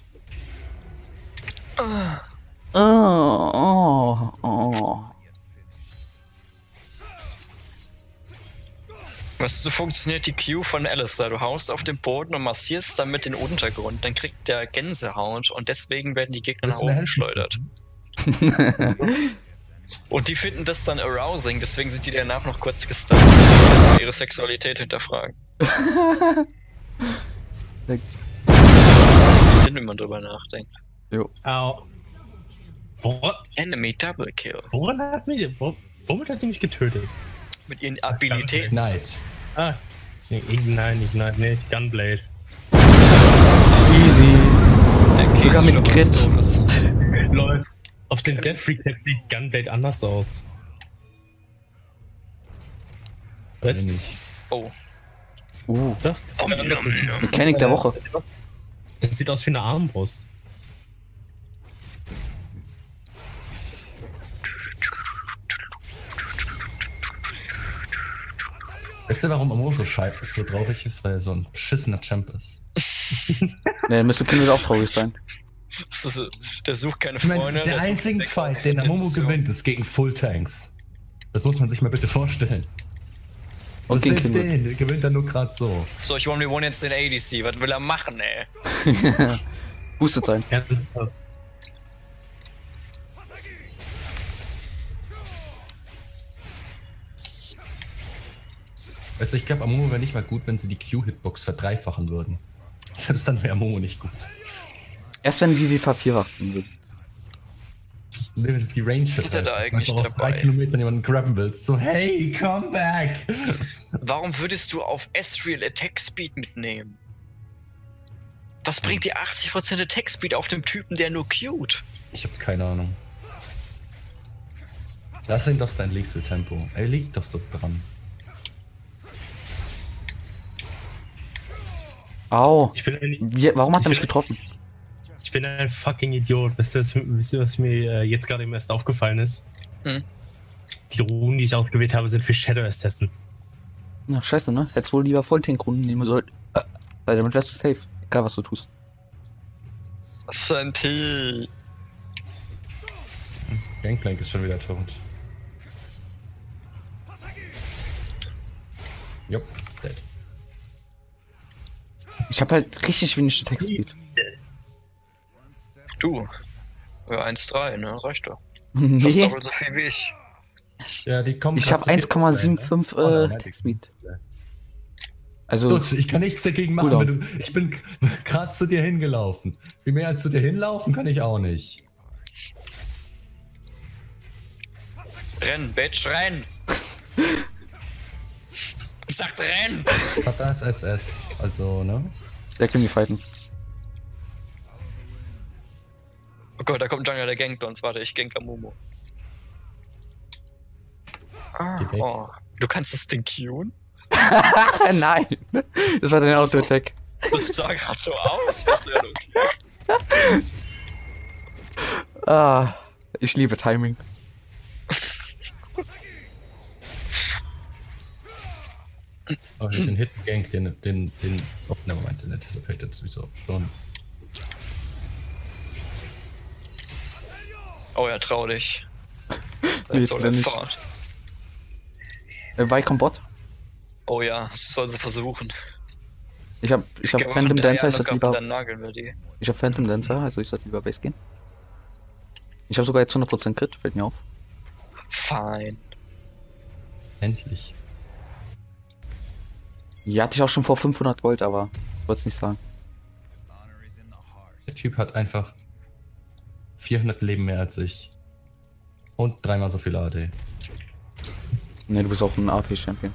Speaker 4: Oh, oh, oh.
Speaker 5: Weißt du, so funktioniert die Q von Alistair. Du haust auf den Boden und massierst damit den Untergrund. Dann kriegt der Gänsehaut und deswegen werden die Gegner nach
Speaker 2: Das ist eine
Speaker 5: oben geschleudert. Und die finden das dann arousing, deswegen sind die danach noch kurz gestunt. Erstmal ihre Sexualität hinterfragen.
Speaker 4: Weg.
Speaker 5: Sinn, wenn man drüber nachdenkt.
Speaker 4: Jo.
Speaker 3: Au. Wo,
Speaker 5: Enemy Double Kill.
Speaker 3: woran hat mich, wo, womit hat die mich getötet?
Speaker 5: Mit ihren Abilitäten.
Speaker 2: Ignite.
Speaker 3: Ah, nee, Ignite, Ignite, nicht Gunblade.
Speaker 4: Easy.
Speaker 5: Der Käse
Speaker 4: Sogar mit
Speaker 5: schon
Speaker 4: Crit.
Speaker 5: so was.
Speaker 3: Lol. Auf dem Death Recap sieht Gunblade anders aus.
Speaker 2: Oder nicht.
Speaker 5: Oh.
Speaker 4: Uh,
Speaker 3: Doch, das sieht anders aus.
Speaker 4: Mechanik der Woche.
Speaker 3: Das sieht aus wie eine Armbrust.
Speaker 2: Weißt du, warum Amo so scheiße so traurig ist? Weil er so ein beschissener Champ ist.
Speaker 4: Ne, müsste Kindle auch traurig sein.
Speaker 5: Das ist, so- der sucht keine
Speaker 2: Ich meine,
Speaker 5: Freunde.
Speaker 2: der
Speaker 5: sucht
Speaker 2: einzige
Speaker 5: Deck
Speaker 2: Fight,
Speaker 5: aus
Speaker 2: den Amomo
Speaker 5: Intention.
Speaker 2: gewinnt, ist gegen Full Tanks. Das muss man sich mal bitte vorstellen.
Speaker 4: Und
Speaker 2: Und
Speaker 4: gegen
Speaker 2: selbst
Speaker 4: Kindle.
Speaker 2: den, den gewinnt er nur gerade so.
Speaker 5: So, ich one v one jetzt den A D C. Was will er machen, ey?
Speaker 4: Boostet sein.
Speaker 3: Ernsthaft.
Speaker 2: Weißt du, ich glaube, Amomo wäre nicht mal gut, wenn sie die Q-Hitbox verdreifachen würden. Selbst dann wäre Amomo nicht gut.
Speaker 4: Erst wenn sie die vervierfachen will.
Speaker 2: Und wenn es die Range
Speaker 5: Was hat er da eigentlich
Speaker 2: aus drei
Speaker 5: dabei?
Speaker 2: Kilometern jemanden grabben willst. So, hey, come back!
Speaker 5: Warum würdest du auf Ezreal Attack Speed mitnehmen? Was bringt dir achtzig Prozent Attack Speed auf dem Typen, der nur cute?
Speaker 2: Ich habe keine Ahnung. Lass ihn doch sein Lethal-Tempo. Er liegt doch so dran.
Speaker 4: Au.
Speaker 3: Ich bin ein,
Speaker 4: Wie, warum hat er mich
Speaker 3: Ich will-
Speaker 4: getroffen?
Speaker 3: ich bin ein fucking Idiot. Wisst ihr, was, wisst ihr, was mir äh, jetzt gerade eben erst aufgefallen ist?
Speaker 5: Hm.
Speaker 3: Die Runen, die ich ausgewählt habe, sind für Shadow Assassin.
Speaker 4: Na, scheiße, ne? Hättest wohl lieber Volltank-Runden nehmen sollen. Äh, weil damit wärst du safe. Egal, was du tust.
Speaker 5: Senti.
Speaker 2: Gangplank ist schon wieder tot. Jupp, dead.
Speaker 4: Ich habe halt richtig wenig Attack-Speed.
Speaker 5: Du. Ja, eins Komma drei, ne? Reicht doch. Das ist
Speaker 4: Nee.
Speaker 5: doppelt so viel wie ich.
Speaker 2: Ja, die kommen
Speaker 4: Ich
Speaker 2: grad
Speaker 4: habe
Speaker 2: zu viel
Speaker 4: eins Komma
Speaker 2: rein, ne?
Speaker 4: fünfundsiebzig
Speaker 2: Oh nein,
Speaker 4: äh,
Speaker 2: nein,
Speaker 4: Attack-Speed.
Speaker 2: die-
Speaker 4: Also,
Speaker 2: Gut, ich kann nichts dagegen machen,
Speaker 4: Cooldown.
Speaker 2: wenn du, ich bin gerade zu dir hingelaufen. Viel mehr als zu dir hinlaufen kann ich auch nicht.
Speaker 5: Renn, Bitch, renn! Ich sagte renn!
Speaker 2: Papa ist S S, also, ne?
Speaker 4: der kann die fighten.
Speaker 5: Oh Gott, da kommt Jungle, der gankt uns. Warte, ich gank Amumu. Ah,
Speaker 2: Geh weg.
Speaker 5: oh. Du kannst das Ding queuen?
Speaker 4: Nein! Das war dein Auto-Attack.
Speaker 5: Das sah gerade so aus. Ich dachte, ja, okay.
Speaker 4: Ah, ich liebe Timing.
Speaker 2: Oh, ich hab den Hidden Gank, den, den, den, oh, nevermind, den anticipated sowieso schon.
Speaker 5: Oh ja, trau dich.
Speaker 4: Nee,
Speaker 5: Jetzt soll er
Speaker 4: nicht.
Speaker 5: fort.
Speaker 4: Äh, Vicom Bot.
Speaker 5: Oh ja, das soll sie versuchen.
Speaker 4: Ich hab, ich hab
Speaker 5: Geh mal
Speaker 4: Phantom
Speaker 5: mit der
Speaker 4: Dancer, ich
Speaker 5: Eierlock
Speaker 4: sollte
Speaker 5: ab und
Speaker 4: lieber,
Speaker 5: Dann nageln wir die.
Speaker 4: ich hab Phantom Dancer, also ich sollte lieber Base gehen. Ich habe sogar jetzt hundert Prozent Crit, fällt mir auf.
Speaker 5: Fein.
Speaker 2: Endlich.
Speaker 4: Ja, hatte ich auch schon vor fünfhundert Gold, aber ich wollte es nicht sagen.
Speaker 6: Honor is in the heart.
Speaker 2: Der Typ hat einfach vierhundert Leben mehr als ich. Und dreimal so viel A D.
Speaker 4: Ne, du bist auch ein A P-Champion.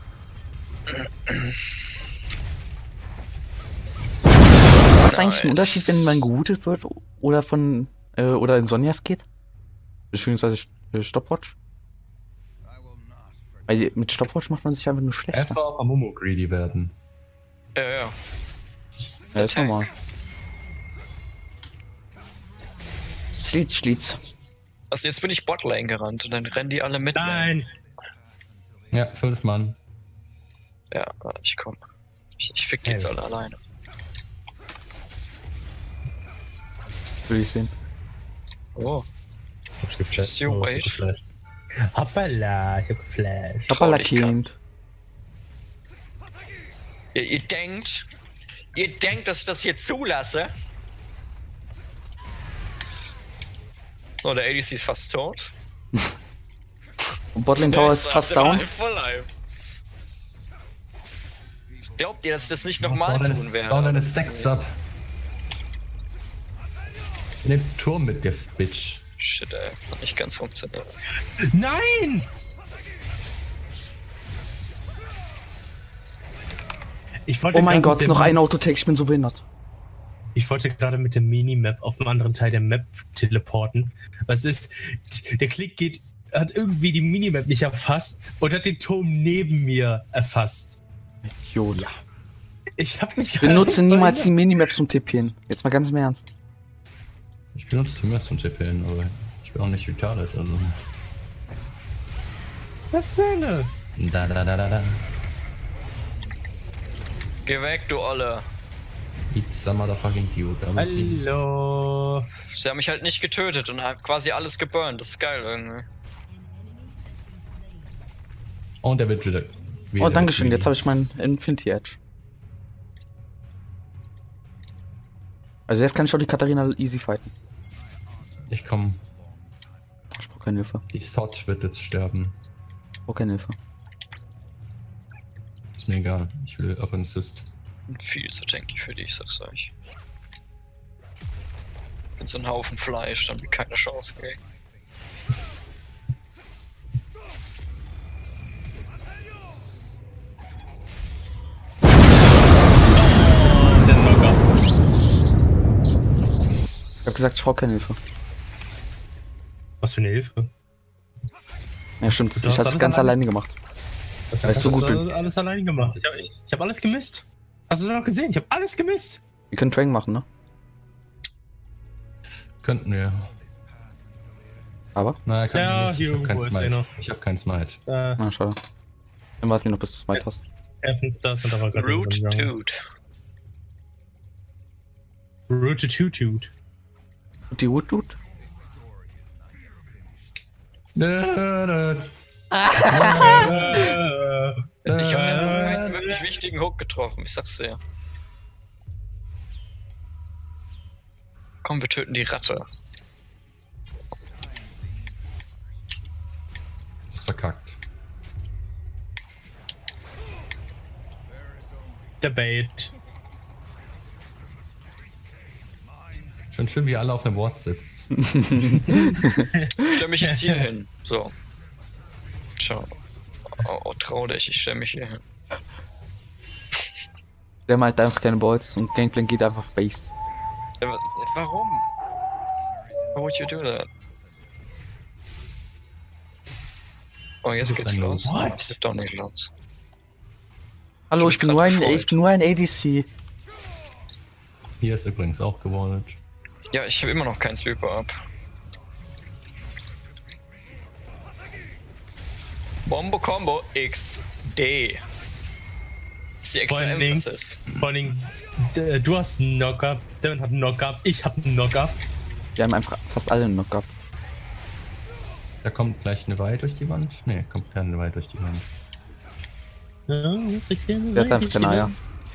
Speaker 4: Was ist eigentlich ein
Speaker 5: Nice.
Speaker 4: Unterschied, wenn man geroutet wird oder von äh, oder in Sonjas geht? Beziehungsweise äh, Stopwatch?
Speaker 6: I will not forget.
Speaker 4: Weil mit Stopwatch macht man sich einfach nur schlechter.
Speaker 2: Erstmal auf Amumu greedy werden.
Speaker 5: Ja, ja.
Speaker 4: Ja, ist
Speaker 5: Tank.
Speaker 4: normal. Schlitz, Schlitz.
Speaker 5: Also jetzt bin ich Botlane gerannt und dann rennen die alle mit.
Speaker 3: Nein!
Speaker 2: Ja, fünf Mann.
Speaker 5: Ja, ich komm. Ich, ich fick die jetzt
Speaker 3: Hey.
Speaker 5: alle alleine.
Speaker 4: Würde ich sehen.
Speaker 5: Oh.
Speaker 3: Ich hab geflasht.
Speaker 5: Just you
Speaker 3: Oh, ich
Speaker 5: wait.
Speaker 3: hab geflasht. Hoppala, ich hab geflasht.
Speaker 4: Hoppala,
Speaker 5: dich grad.
Speaker 4: Kind.
Speaker 5: Ihr, ihr denkt, ihr denkt, dass ich das hier zulasse? Oh, der A D C ist fast tot.
Speaker 4: Und Botlane Tower ist fast down.
Speaker 5: Voll live. Glaubt ihr, dass ich das nicht
Speaker 2: Bau
Speaker 5: nochmal
Speaker 2: deine,
Speaker 5: tun werde?
Speaker 2: bau deine Stacks ab. Nimm Turm mit dir, Bitch.
Speaker 5: Shit, ey. Hat nicht ganz funktioniert.
Speaker 3: Nein! Ich wollte
Speaker 4: Oh mein
Speaker 3: gerade
Speaker 4: Gott,
Speaker 3: mit
Speaker 4: noch
Speaker 3: dem-
Speaker 4: ein Autotake, ich bin so behindert.
Speaker 3: Ich wollte gerade mit der Minimap auf einen anderen Teil der Map teleporten. Was ist? Der Klick geht, hat irgendwie die Minimap nicht erfasst und hat den Turm neben mir erfasst.
Speaker 4: Idiot.
Speaker 3: Ich hab mich.
Speaker 4: Ich benutze niemals die Minimap zum Tippen. Jetzt mal ganz im Ernst.
Speaker 2: Ich benutze Turm zum T P N, aber ich bin auch nicht retarded, also.
Speaker 3: Was denn?
Speaker 2: Da da da da da.
Speaker 5: Geh weg, du Olle.
Speaker 2: It's a motherfucking cute. aber die-
Speaker 3: Hallo.
Speaker 5: Sie haben mich halt nicht getötet und haben quasi alles geburnt. Das ist geil irgendwie.
Speaker 2: Und der wird wieder. wieder
Speaker 4: Oh, dankeschön,
Speaker 2: greedy.
Speaker 4: jetzt habe ich meinen Infinity Edge. Also jetzt kann ich auch die Katharina easy fighten.
Speaker 2: Ich komm.
Speaker 4: Ich brauche keine Hilfe.
Speaker 2: Die Thought wird jetzt sterben.
Speaker 4: Ich brauche keine Hilfe.
Speaker 2: Ist mir egal. Ich will Up and Assist.
Speaker 5: Viel zu tanky für dich, sag's euch. Mit so einem Haufen Fleisch, dann wird keine Chance gegen.
Speaker 3: Der Knocker.
Speaker 4: Ich hab gesagt, ich brauche keine Hilfe.
Speaker 3: Was für eine Hilfe.
Speaker 4: Ja, stimmt.
Speaker 3: Du
Speaker 4: Ich
Speaker 3: hast
Speaker 4: hab's
Speaker 3: alles
Speaker 4: ganz
Speaker 3: allein-
Speaker 4: alleine gemacht.
Speaker 3: Das
Speaker 4: Weil ich so gut bin.
Speaker 3: alles, alles allein gemacht. Ich habe ich, ich hab alles gemisst. Hast du das noch gesehen? Ich habe alles gemisst.
Speaker 4: Wir können Dragon machen, ne?
Speaker 2: Könnten wir.
Speaker 4: Aber?
Speaker 2: Naja, können
Speaker 3: Ja,
Speaker 2: wir nicht. Ich
Speaker 3: hier
Speaker 2: hab keinen
Speaker 3: irgendwo ist
Speaker 2: Smite.
Speaker 3: einer.
Speaker 2: Ich hab keinen Smite.
Speaker 3: Äh,
Speaker 4: Na, schade. Dann warten wir noch, bis du Smite hast.
Speaker 3: erstens das und aber gerade.
Speaker 5: Root Toot.
Speaker 3: Root to Toot Toot.
Speaker 4: Und die Wood Dude?
Speaker 2: Da, da.
Speaker 3: Äh,
Speaker 5: Ich habe
Speaker 3: äh,
Speaker 5: einen wirklich wichtigen Hook getroffen, ich sag's dir. Komm, wir töten die Ratte.
Speaker 2: Das ist verkackt.
Speaker 3: der Bait.
Speaker 2: Schon schön, wie ihr alle auf einem Wort sitzt.
Speaker 5: Ich stell mich jetzt hier hin. So. Ciao. Oh, oh, trau dich, ich stell mich hier hin.
Speaker 4: Der meint einfach keine Balls und Gangplank geht einfach Base.
Speaker 5: Ja, wa- warum? Why would you do that? Oh, jetzt
Speaker 2: Was ist
Speaker 5: geht's
Speaker 2: denn
Speaker 5: los.
Speaker 2: los?
Speaker 3: What?
Speaker 5: Das geht doch nicht los.
Speaker 4: Hallo,
Speaker 5: Ich
Speaker 4: ich bin,
Speaker 5: hab
Speaker 4: nur
Speaker 5: mich
Speaker 4: ein,
Speaker 5: grad
Speaker 4: ich bin nur ein A D C.
Speaker 2: Hier ist übrigens auch gewonnen.
Speaker 5: Ja, ich habe immer noch keinen Sweeper ab. Bombo Combo X D. Ist die extra
Speaker 3: Vor allen Dingen-
Speaker 5: Emphasis.
Speaker 3: Vor allen Dingen, d- du hast einen Knock-Up, Devin hat einen Knock-Up, ich hab einen Knock-Up.
Speaker 4: Wir haben einfach fast alle einen Knock-Up.
Speaker 2: Da kommt gleich eine Weih durch die Wand. Ne, kommt keine Weih durch die Wand.
Speaker 4: Der hat einfach keine Eier.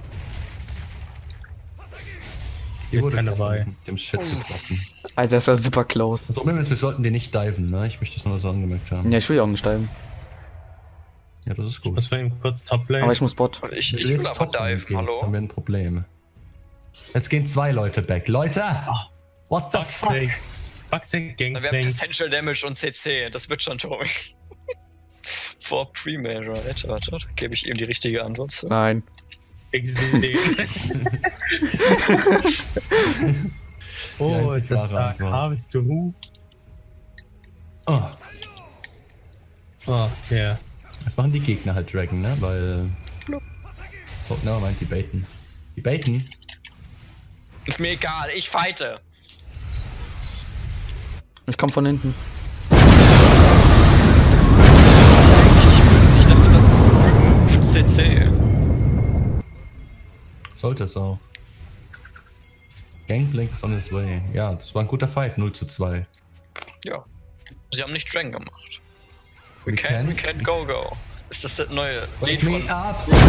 Speaker 2: Hier wurde
Speaker 3: keine
Speaker 2: gleich
Speaker 3: Weih.
Speaker 2: mit dem Shit getroffen.
Speaker 4: Alter, das war super close.
Speaker 2: Das Problem ist, wir sollten den nicht diven, ne? Ich möchte das nur so angemerkt haben.
Speaker 4: Ja, ich will ja auch nicht steigen.
Speaker 2: Ja, das ist gut.
Speaker 3: Muss man eben kurz Toplane.
Speaker 4: Aber ich muss Bot.
Speaker 5: Ich,
Speaker 2: Wenn
Speaker 5: ich
Speaker 2: du
Speaker 5: will
Speaker 2: jetzt
Speaker 5: aber
Speaker 2: top lane
Speaker 5: diven,
Speaker 2: gehst,
Speaker 5: hallo?
Speaker 2: haben wir ein Problem. Jetzt gehen zwei Leute back. Leute! What the
Speaker 3: Fuck's
Speaker 2: fuck?
Speaker 3: sake. Fuck's sake,
Speaker 5: Na, wir haben
Speaker 3: Gangplank.
Speaker 5: Potential Damage und C C, das wird schon, Tobi. Vor Pre-Measure, warte, warte, warte. Gebe ich ihm die richtige Antwort zu.
Speaker 4: Nein.
Speaker 3: X D. Oh,
Speaker 2: Die
Speaker 3: ist das
Speaker 2: einzig wahre
Speaker 3: da?
Speaker 2: Antwort.
Speaker 3: Harvest du Hu?
Speaker 2: Oh,
Speaker 3: Oh, ja.
Speaker 2: das machen die Gegner halt Dragon, ne? Weil. Oh, no, meint die baiten. Die baiten?
Speaker 5: Ist mir egal, ich fighte.
Speaker 4: Ich komm von hinten.
Speaker 5: Ich eigentlich nicht möglich. Ich dachte, das removed C C.
Speaker 2: Sollte es auch. Gangplank is on his way. Ja, das war ein guter Fight, null zu zwei.
Speaker 5: Ja. Sie haben nicht Dragon gemacht. We,
Speaker 2: We
Speaker 5: can,
Speaker 2: can-
Speaker 5: we can go go. Ist das das neue Lied
Speaker 2: Wake me
Speaker 5: von
Speaker 2: up!
Speaker 5: Bruce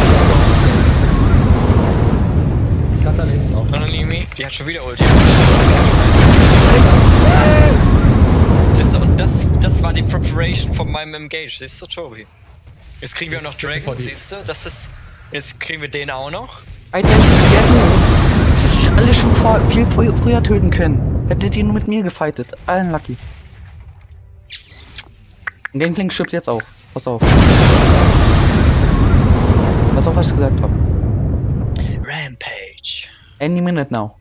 Speaker 5: Springsteen?
Speaker 2: Kata lebt noch.
Speaker 5: Anonymi? Die hat schon wieder Ulti. Siehst du, und das, das war die Preparation. Duration von meinem Engage, siehst du, Tobi? Jetzt kriegen wir auch noch Dragon, siehst du? Das ist. Jetzt kriegen wir den auch noch.
Speaker 4: Alter, ich wir hätten dich alle schon vor, viel frü früher töten können. Hättet ihr nur mit mir gefightet. Allen lucky. Gangplank stirbt jetzt auch. Pass auf. Pass auf, was ich gesagt habe.
Speaker 5: Rampage.
Speaker 4: Any minute now.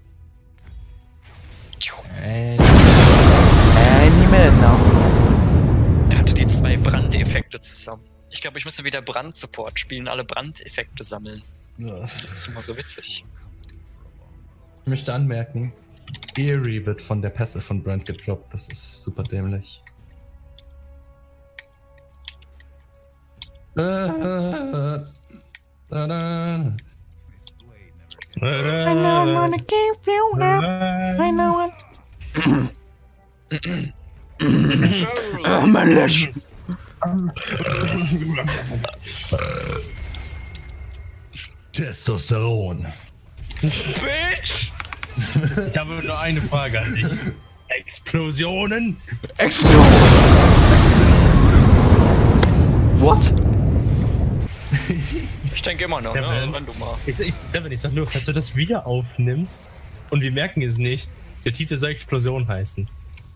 Speaker 2: Ey.
Speaker 4: Any minute now.
Speaker 5: Er hatte die zwei Brandeffekte zusammen. Ich glaube, ich muss wieder Brand-Support spielen, alle Brandeffekte sammeln.
Speaker 2: Ja.
Speaker 5: Das ist immer so witzig.
Speaker 2: Ich möchte anmerken, Eerie wird von der Pässe von Brand gedroppt. Das ist super dämlich. Da, da, da, da.
Speaker 4: I know I'm gonna give you now. I know it. Oh, mein Lash.
Speaker 2: Testosteron.
Speaker 5: Bitch!
Speaker 3: Ich habe nur eine Frage an dich. Explosionen?
Speaker 4: Explosion. What?
Speaker 5: Ich denke immer noch,
Speaker 3: Devin,
Speaker 5: ne? Wenn du mal.
Speaker 3: Ich, ich, Devin, ich sag nur, falls du das wieder aufnimmst und wir merken es nicht, der Titel soll Explosion heißen.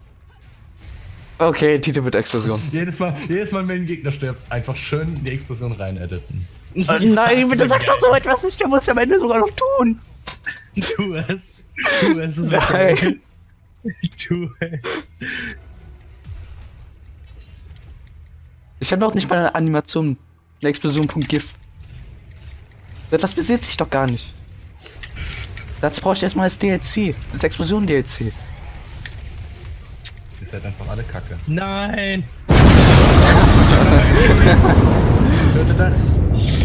Speaker 4: Okay, Titel wird Explosion.
Speaker 2: Jedes Mal, jedes Mal, wenn ein Gegner stirbt, einfach schön die Explosion rein editen.
Speaker 4: Äh, nein, bitte sag doch so etwas nicht, der muss ja am Ende sogar noch tun.
Speaker 3: Tu es. Tu es. es
Speaker 4: Nein.
Speaker 3: Tu es.
Speaker 4: Ich habe noch nicht mal eine Animation. Eine Explosion.gif. Das besitzt sich doch gar nicht. Dazu brauche ich erstmal das D L C. Das Explosion-D L C.
Speaker 2: Ihr seid einfach alle Kacke.
Speaker 3: Nein.
Speaker 2: Hörte das?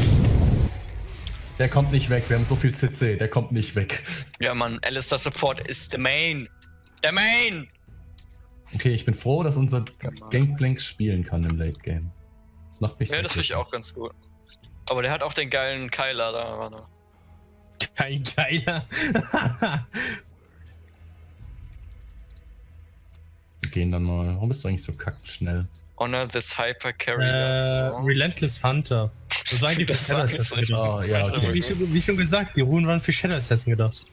Speaker 2: Der kommt nicht weg, wir haben so viel C C, der kommt nicht weg.
Speaker 5: Ja, Mann, Alistair Support ist der Main. Der Main!
Speaker 2: Okay, ich bin froh, dass unser Gangplank spielen kann im Late Game. Das macht mich
Speaker 5: Ja,
Speaker 2: so
Speaker 5: das finde ich
Speaker 2: glücklich.
Speaker 5: auch ganz gut. Aber der hat auch den geilen Keiler da, warte.
Speaker 3: Kein Geiler.
Speaker 2: Wir gehen dann mal. Warum bist du eigentlich so kackend schnell?
Speaker 5: Honor this Hyper Carry.
Speaker 3: äh, Relentless Hunter. Das war eigentlich für Shadow Assassin gedacht.
Speaker 2: Oh, ja, okay.
Speaker 3: Wie schon, wie schon gesagt, die Runen waren für Shadow Assassin gedacht.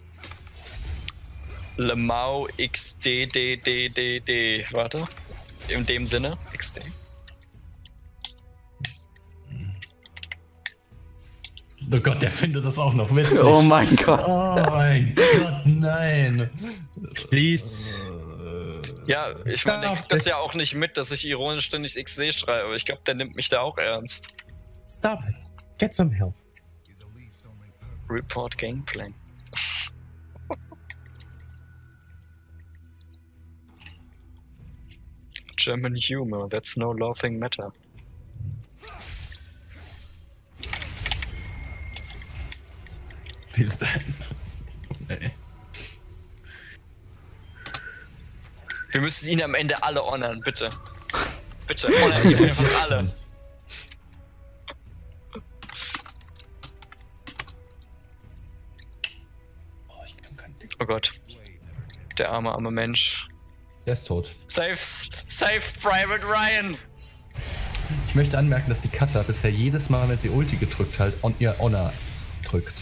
Speaker 5: Lemau X D D D D D. Warte. In dem Sinne. X D.
Speaker 2: Oh Gott, der findet das auch noch witzig.
Speaker 4: Oh mein Gott.
Speaker 2: Oh mein Gott, nein.
Speaker 3: Please.
Speaker 5: Ja, ich meine,
Speaker 3: Ja,
Speaker 5: ich krieg das ja auch nicht mit, dass ich ironisch ständig X D schreibe, aber ich glaube, der nimmt mich da auch ernst.
Speaker 3: Stop it. Get some help.
Speaker 5: Report Gameplay. German humor, that's no laughing matter.
Speaker 2: Feels bad. Nee.
Speaker 5: Wir müssen ihn am Ende alle honern, bitte. Bitte, honern ihn einfach alle.
Speaker 2: Oh, ich kann kein Ding.
Speaker 5: Oh Gott. Der arme, arme Mensch.
Speaker 2: Der ist tot.
Speaker 5: Save, save Private Ryan!
Speaker 2: Ich möchte anmerken, dass die Cutter bisher jedes Mal, wenn sie Ulti gedrückt hat, on ihr Honor drückt.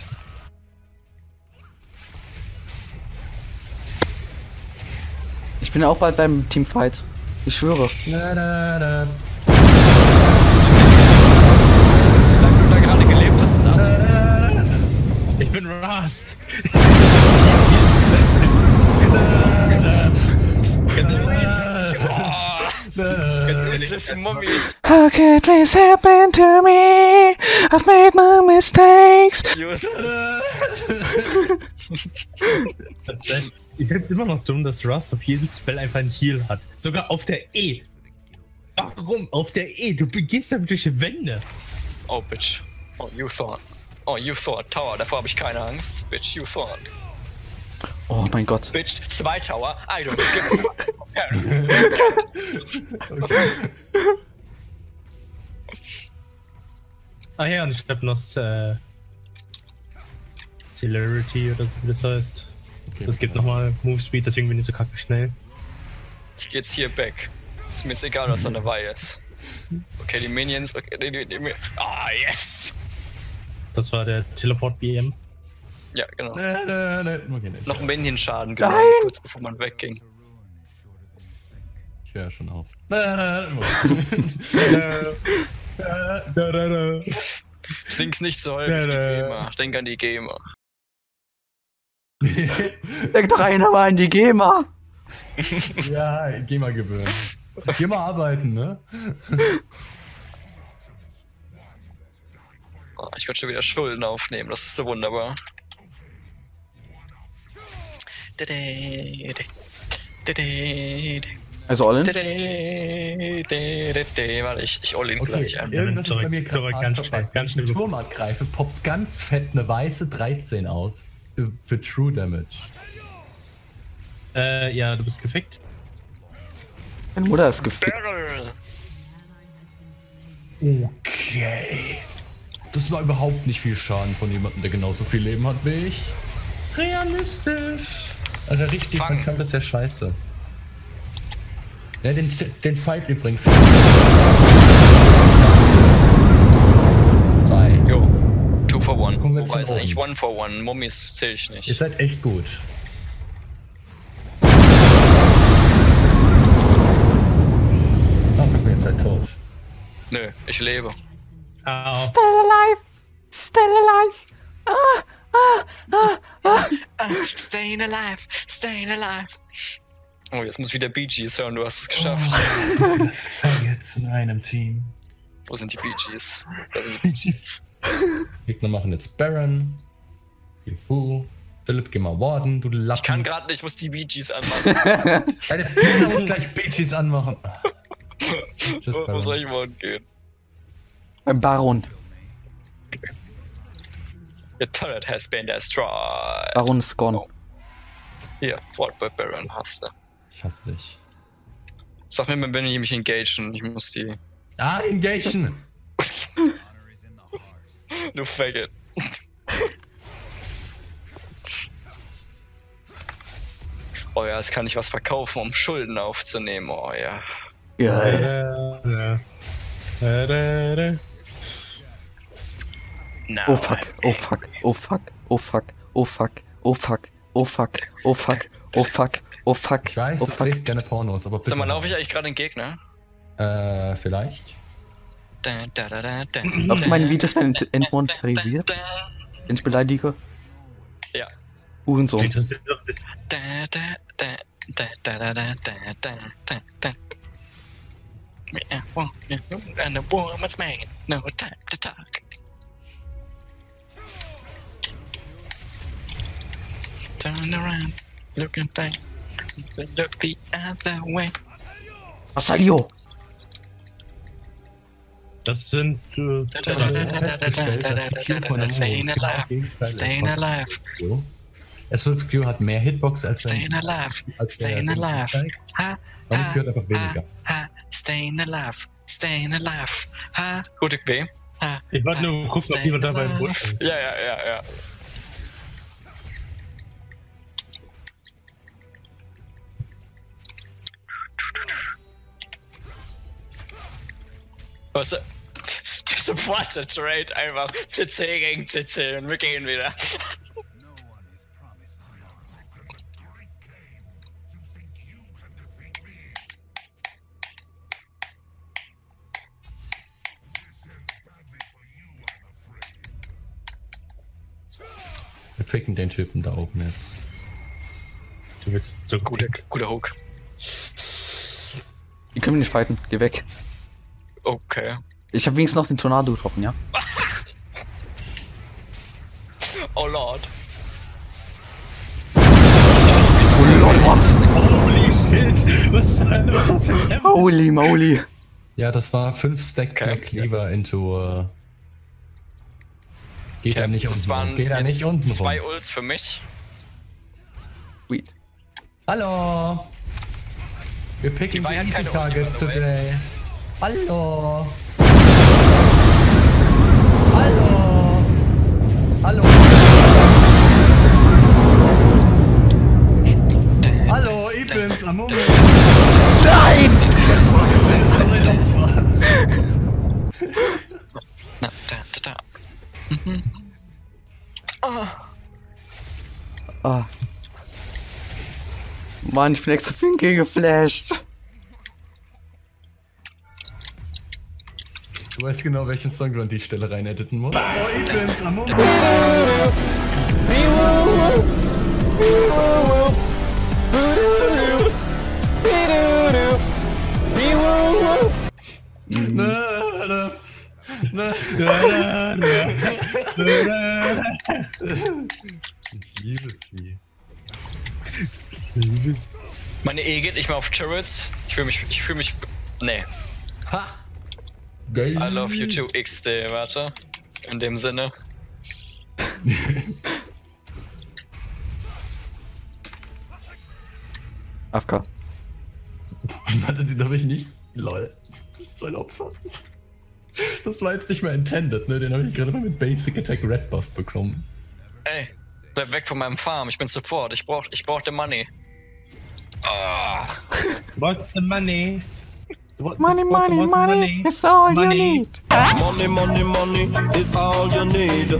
Speaker 4: Ich bin auch bald beim Teamfight. Ich schwöre.
Speaker 2: Da, da, da.
Speaker 5: Solange du da gerade gelebt hast, ist alles.
Speaker 3: Ich bin Rust.
Speaker 5: Das Mummies.
Speaker 4: How could this happen to me? I've made my mistakes.
Speaker 3: Ich finde es immer noch dumm, dass Rust auf jeden Spell einfach ein Heal hat. Sogar auf der E. Warum? Auf der E? Du gehst damit durch die Wände.
Speaker 5: Oh, Bitch. Oh, you thought. Oh, you thought. Tower, davor habe ich keine Angst. Bitch, you thought.
Speaker 4: Oh mein Gott.
Speaker 5: Bitch, zwei Tower. I don't give a fuck.
Speaker 3: Ah ja, und ich glaube noch äh, Celerity oder so wie das heißt.
Speaker 2: Okay,
Speaker 3: Das gibt nochmal Move Speed, deswegen bin ich so kacke schnell.
Speaker 5: Ich geh jetzt hier back. Ist mir jetzt egal, was da dabei ist. Okay, die Minions. Okay, die, die, die, ah, yes!
Speaker 3: Das war der Teleport-B M.
Speaker 5: Ja, genau.
Speaker 2: Nein, nein, nein, okay, nicht.
Speaker 5: Noch Minion-Schaden genommen,
Speaker 4: Nein.
Speaker 5: kurz bevor man wegging.
Speaker 2: Ich höre ja schon auf. Nein, nein, nein.
Speaker 5: Sing's nicht so häufig, die Gamer. Denk an die Gamer.
Speaker 4: Denk doch einer mal an die GEMA.
Speaker 2: Ja, geh mal gewöhnen. Geh mal arbeiten, ne?
Speaker 5: Oh, ich konnte schon wieder Schulden aufnehmen, das ist so wunderbar.
Speaker 4: Also all in?
Speaker 5: Warte, ich, ich all in
Speaker 2: Okay,
Speaker 5: gleich an.
Speaker 2: irgendwas ist bei
Speaker 3: Zurück,
Speaker 2: mir
Speaker 3: zurück,
Speaker 2: gerade
Speaker 3: ganz
Speaker 2: falsch.
Speaker 3: schnell, ganz
Speaker 2: Wenn ich
Speaker 3: schnell.
Speaker 2: den Turm angreife, poppt ganz fett eine weiße dreizehn aus. Für, für True Damage.
Speaker 3: Äh, ja, du bist gefickt.
Speaker 4: Meine Mutter ist gefickt.
Speaker 5: Barrel.
Speaker 2: Okay. Das war überhaupt nicht viel Schaden von jemandem, der genauso viel Leben hat wie ich. Realistisch. Also richtig,
Speaker 5: Fang.
Speaker 2: mein Champ ist ja scheiße. Ja, den, den Fight übrigens. Zwei.
Speaker 5: Jo, two for one.
Speaker 2: Kommen wir
Speaker 5: Wobei
Speaker 2: von
Speaker 5: ist eigentlich
Speaker 2: oben.
Speaker 5: one for one. Mummies zähl ich
Speaker 2: Ihr
Speaker 5: nicht.
Speaker 2: seid echt gut. Ach, ich bin jetzt halt tot.
Speaker 5: Nö, ich lebe.
Speaker 3: Au.
Speaker 4: Still alive! Still alive! Ah, ah, ah, ah.
Speaker 5: Staying alive, staying alive. Oh, jetzt muss ich wieder Bee Gees hören, du hast es geschafft.
Speaker 2: Jetzt in einem Team.
Speaker 5: Wo sind die Bee Gees? Da sind die Bee Gees.
Speaker 2: Gegner machen jetzt Baron. Juhu. Philipp, geh mal Warden, du Lappen.
Speaker 5: Ich kann gerade nicht, ich muss die Bee Gees anmachen.
Speaker 2: Deine Gegner muss gleich B Ts anmachen. Tschüss,
Speaker 5: Wo
Speaker 2: Baron.
Speaker 5: soll ich morgen gehen?
Speaker 4: Beim Baron.
Speaker 5: The turret has been destroyed.
Speaker 4: Baron ist gone.
Speaker 5: Hier, Fort bei Baron hast du.
Speaker 2: Ich hasse dich.
Speaker 5: Sag mir mal, wenn ich mich engagen. Ich muss die.
Speaker 2: Ah, Engagement.
Speaker 5: Du Faggot. Oh ja, jetzt kann ich was verkaufen, um Schulden aufzunehmen. Oh ja.
Speaker 4: Ja.
Speaker 3: Da, da, da, da.
Speaker 5: Now
Speaker 4: Oh fuck,
Speaker 5: I'm
Speaker 4: oh fuck, oh fuck, oh fuck, oh fuck, oh fuck, oh fuck, oh fuck, oh fuck, oh fuck,
Speaker 2: Ich weiß,
Speaker 4: oh
Speaker 2: du
Speaker 4: fuck.
Speaker 2: drehst gerne Pornos, aber bitte.
Speaker 5: Sag mal, laufe ich eigentlich gerade einen Gegner?
Speaker 2: Äh, vielleicht.
Speaker 5: Da, da, da, da, da,
Speaker 4: Glaubst du, meine Videos werden ent- entmonetarisiert, wenn ich beleidige?
Speaker 5: Ja.
Speaker 4: Hurensohn.
Speaker 3: Interessiert doch nicht.
Speaker 5: Da, da, da, da, da, da, da, da, da, da, da. Yeah, well, yeah, and the woman's man, no time to talk. Turn around, look and think, look the other way.
Speaker 4: Vasalio!
Speaker 3: Das sind. Äh,
Speaker 2: festgestellt, dass die Q von der
Speaker 5: Staying
Speaker 2: Moves genau
Speaker 5: alive,
Speaker 2: Gegenteil ist
Speaker 5: staying
Speaker 2: von
Speaker 5: alive,
Speaker 2: Q. Essos Q hat mehr Hitbox als
Speaker 5: staying
Speaker 2: sein.
Speaker 5: alive,
Speaker 2: als der
Speaker 5: staying
Speaker 2: Ding
Speaker 5: alive.
Speaker 2: zeigt.
Speaker 5: Ha,
Speaker 2: Damit
Speaker 5: ha,
Speaker 2: Q hat einfach weniger.
Speaker 5: ha, ha, staying alive, staying alive. Ha, gute B. Ha,
Speaker 3: Ich wollte nur gucken, ob jemand da beim Busch ist.
Speaker 5: ja, ja, ja, ja. Was? Diese Water Trade einfach C C gegen C C und wir gehen wieder.
Speaker 2: Wir ficken den Typen da oben jetzt.
Speaker 3: Du willst so
Speaker 5: Guter, guter Hook.
Speaker 4: Die können wir nicht fighten, geh weg.
Speaker 5: Okay.
Speaker 4: Ich hab wenigstens noch den Tornado getroffen, ja?
Speaker 5: Oh Lord.
Speaker 4: Oh Lord, what?
Speaker 3: Holy shit! Was soll das für ein Tempo?
Speaker 4: Holy moly.
Speaker 2: Ja, das war fünf Stack
Speaker 5: Okay.
Speaker 2: Black Cleaver into. Äh, geht da nicht
Speaker 5: das
Speaker 2: unten
Speaker 5: waren
Speaker 2: rum. Geht da
Speaker 5: jetzt
Speaker 2: nicht unten rum.
Speaker 5: zwei Ults für mich.
Speaker 4: Sweet.
Speaker 2: Hallo! Wir picken
Speaker 5: Die war ja
Speaker 2: die
Speaker 5: keine
Speaker 2: easy Targets
Speaker 5: Ulti, by the way.
Speaker 2: today. Hallo! Hallo! Hallo! Hallo, ich bin's, Amore!
Speaker 4: Nein! Mann, ich bin extra für ihn geflasht.
Speaker 2: Du weißt genau, welchen Song du an die Stelle rein editen musst. Oh, ich bin's, am Moment. Na, na, na, na, na. Ich liebe sie.
Speaker 3: Ich liebe es.
Speaker 5: Meine E geht nicht mehr auf Turrets. Ich fühle mich, ich fühle mich, nee.
Speaker 2: Ha! Geil.
Speaker 5: I love you too, X D, warte. In dem Sinne.
Speaker 4: A F K.
Speaker 2: Warte, den hab ich nicht. Lol. Du bist so ein Opfer. Das war jetzt nicht mehr intended, ne? Den habe ich gerade mal mit Basic Attack Red Buff bekommen.
Speaker 5: Ey, bleib weg von meinem Farm. Ich bin Support. Ich brauch, ich brauch den Money. Oh.
Speaker 3: What's the money? What,
Speaker 4: Money,
Speaker 3: what-
Speaker 4: money,
Speaker 3: what's
Speaker 4: money, it's all you
Speaker 3: Money.
Speaker 4: need.
Speaker 8: Money, money, money is all you need.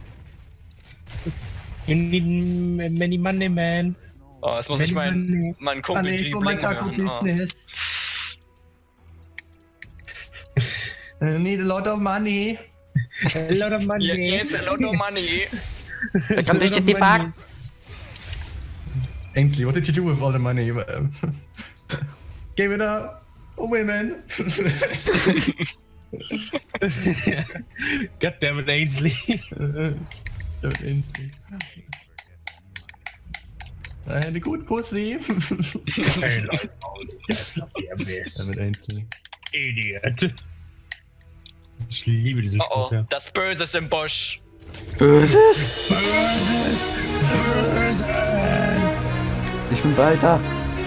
Speaker 3: You need m- many money, man.
Speaker 5: Oh, jetzt muss ich meinen mein Kumpel
Speaker 2: Money for my
Speaker 5: Dribbling
Speaker 2: taco
Speaker 5: hören. Oh.
Speaker 2: business. I need a lot of money.
Speaker 3: A lot of money.
Speaker 5: Yeah, yes, a lot of money.
Speaker 4: Da kommt durch die Fuck.
Speaker 2: Ainsley, what did you do with all the money? Give it up. Oh, women.
Speaker 3: God damn it, Ainsley.
Speaker 2: Ainsley. Eine gut Pussy.
Speaker 3: Hey, Leute.
Speaker 2: Damit Ainsley.
Speaker 3: Idiot. Ich liebe diesen
Speaker 5: Oh oh,
Speaker 3: Spruch, ja.
Speaker 5: das Böse ist im Busch.
Speaker 4: Böses? Ich bin bald da.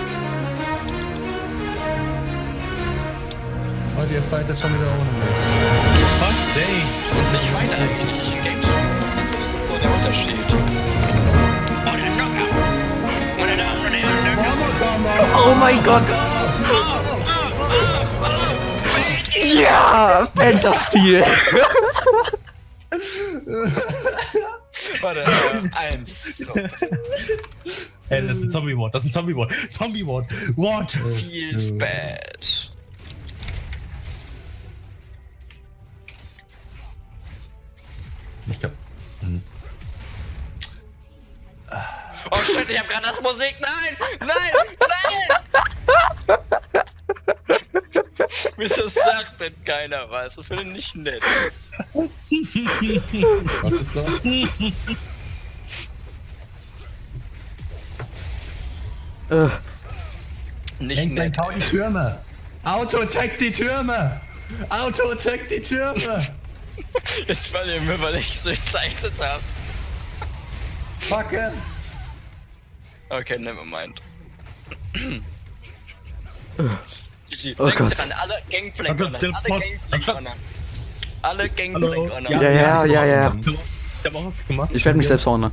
Speaker 2: Oh, ihr fightet schon wieder ohne mich.
Speaker 3: Fuck's sake.
Speaker 5: Und ich fight eigentlich nicht, ich engage schon. Also das ist so der Unterschied.
Speaker 4: Oh mein Gott. Ja, Penta-Stil.
Speaker 5: Warte, äh, eins. So.
Speaker 3: Hey, das ist ein Zombie-Ward, das ist ein Zombie-Ward. Zombie-Ward. What?
Speaker 5: Feels bad.
Speaker 2: Ich glaub. Hm.
Speaker 5: Oh shit, ich hab gerade das Musik. Nein! Nein! Nein! Wieso sagt denn keiner was? Das finde ich nicht nett.
Speaker 2: Was ist das?
Speaker 4: Äh,
Speaker 5: Nicht
Speaker 2: Englein,
Speaker 5: nett.
Speaker 2: hau die Türme! Auto-attack die Türme! Auto-attack die Türme!
Speaker 5: Jetzt verlieren wir, weil ich so gezeichnet habe.
Speaker 2: Fucke!
Speaker 5: Okay, nevermind. G G.
Speaker 4: Oh
Speaker 5: Denkt
Speaker 4: Gott.
Speaker 5: dran, alle Gangplank
Speaker 3: Warte, der
Speaker 5: alle
Speaker 3: Pod-
Speaker 5: Gangplank Alle Gangplank
Speaker 3: Hallo?
Speaker 4: Ja, ja, ja, ja.
Speaker 3: Ich hab auch was gemacht.
Speaker 4: Ich werde mich selbst hauen.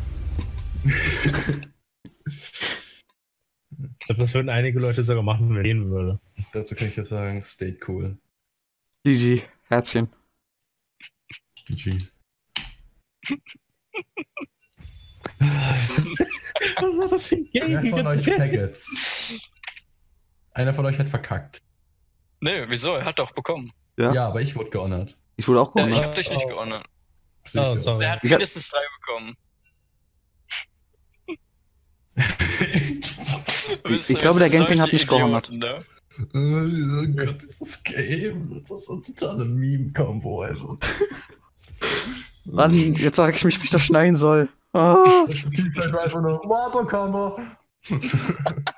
Speaker 3: Ich glaube, das würden einige Leute sogar machen, wenn ich gehen würde.
Speaker 2: Dazu kann ich ja sagen, stay cool.
Speaker 4: G G, Herzchen.
Speaker 2: G G.
Speaker 3: Was war das für ein
Speaker 2: Wer
Speaker 3: Game?
Speaker 2: von euch Faggots? Einer von euch hat verkackt.
Speaker 5: Nö, wieso? Er hat doch bekommen.
Speaker 4: Ja.
Speaker 2: Ja, aber ich wurde gehonored.
Speaker 4: Ich wurde auch
Speaker 5: Ja, ich
Speaker 4: geholt.
Speaker 5: hab dich nicht gehonored.
Speaker 3: Oh, sorry.
Speaker 5: Er hat
Speaker 4: Ich hab-
Speaker 5: mindestens drei bekommen.
Speaker 4: Ich- ich glaube, der Gangplank hat mich gehonored.
Speaker 5: Ne?
Speaker 2: Oh Gott, dieses Game. Das ist eine totale Meme-Kombo, also.
Speaker 4: Mann, jetzt sag ich mich, wie ich das schneiden soll. Ah.
Speaker 2: Das ist einfach nur Water-Combo.